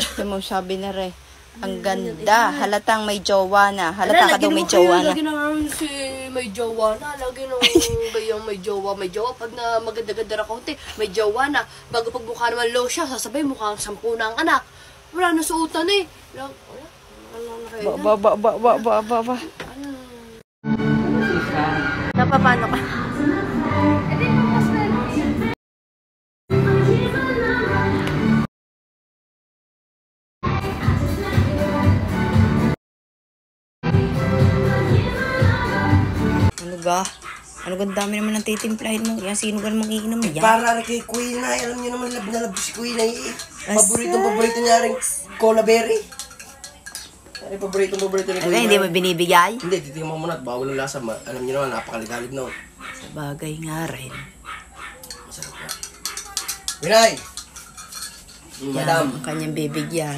Ito mo sabi na rin. Ang ganda. Halatang may jowa na. Halata ka daw may jowa na. Lagi na naman si may jowa na. Lagi na bayang may jowa. Pag na maganda-ganda na konti, may jowa na. Bago pag mukha naman low siya, sasabay mukhang 10 na ang anak. Wala na suotan eh. Ba. Napapano ka? Ano ganda dami naman ng titimplahin mo. Yan, sino ka namang iinom yan? Para kay Kuya Inay. Alam niyo naman, love na love si Kuya Inay. Paborito niya rin cola berry. Ay, paborito ni Kuya Inay. Hindi mo binibigay? Hindi, titignan mo muna at bawal ang lasa. Alam niyo naman, napakaligalig na. Sabagay nga rin. Masarap yan. Inay! Madam. Ang kanyang bibigyan.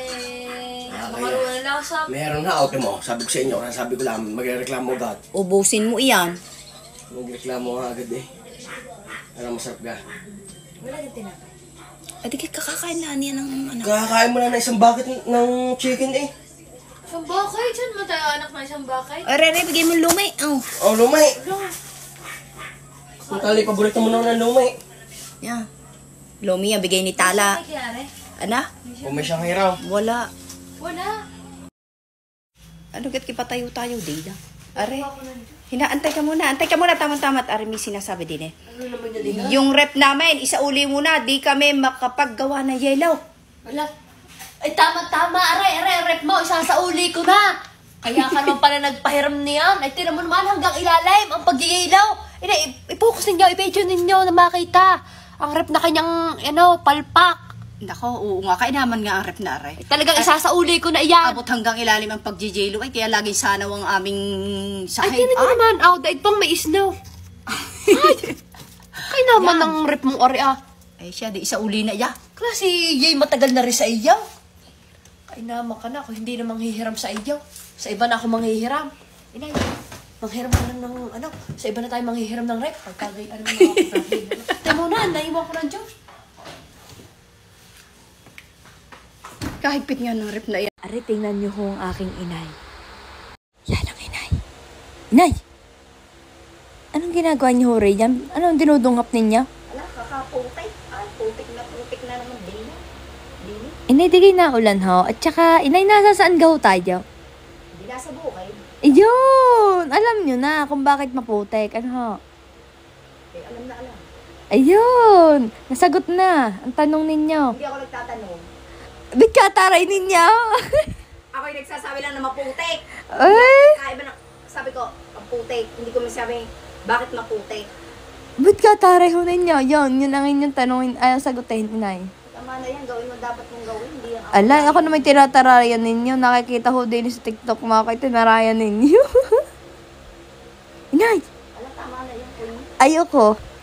Meron na, okay mo. Sabi ko sa inyo, sabi ko lang, magreklamo agad. Ubusin mo iyan. Magreklamo agad eh. Ano masarap ka? Wala ka tinapay. Ay, di kakakain na niya ng ano. Kakakain mo na ng isang bucket ng chicken eh. Isang bakay? Saan mo tayo anak na isang bakay? Rere, bigay mo lumay. Oh, lumay. Ang tali, paborito mo naman ng lumay. Yan. Lumi yan, bigay ni Tala. Ana? Kung may siyang hiraw. Wala. Wala. Ano kat kipatayo tayo, Dila? Are, antay ka muna, tama-tama at are, may sinasabi din eh. Ano naman yun, Dila? Yung rep namin, isauli muna, di kami makapaggawa ng yellow. Wala. Ay, tama-tama, aray, rep mo, isasauli ko na. Kaya ka naman pala nagpahiram niyan. Ay, tira mo naman hanggang ilalim ang pag-iilaw. I-focus ninyo, i-video ninyo na makita. Ang rep na kanyang, palpak. Nako, oo nga, kainaman nga ang rep na are. Talagang isasauli ko na iyan. Abot hanggang ilalim ang pag-jelo, ay kaya laging sanaw ang aming Ay, sahig. tinan nyo naman, daig pang may isnaw. Ay, kaya naman ang rep mong ari Ay siya, di isauli na iya. Klase, yay matagal na rin sa iyaw. Ay naman ka na, ako hindi na manghihiram sa iyaw. Sa iba na ako manghihiram. Inay, manghiram ka lang ng sa iba na tayo manghihiram ng rep. Pagkagay, mga kapatid. Tayo muna, naiwan ko ng Diyos. Kahigpit nga ng rep na yan. Ari, tingnan niyo ho ang aking inay. Yan ang inay. Inay! Anong ginagawa niyo ho, Ray? Anong dinudungap ninyo? Wala, kakaputik. Ay, putik na naman din. Inay, di kayo naulan ho. At saka, inay, nasa saan ga ho tayo? Hindi nasa bukay. Ayun! Alam niyo na kung bakit maputik. Ano ho? Alam na. Ayun! Nasagot na ang tanong ninyo. Hindi ako nagtatanong. Ba't kataray ninyo? Ako yung nagsasabi lang na maputik. Ay! Kaiba na, sabi ko, maputik. Hindi ko masabi, bakit maputik? Ba't kataray ho ninyo? Yun ang inyong tanongin, sagutin, inay. Tama na yan, gawin mo dapat mong gawin. Hindi yan Ala, ako na may tinatarayan ninyo. Nakikita ho din sa TikTok mga kayo, tinarayan ninyo. Inay! Ala, tama na yan. Ayoko.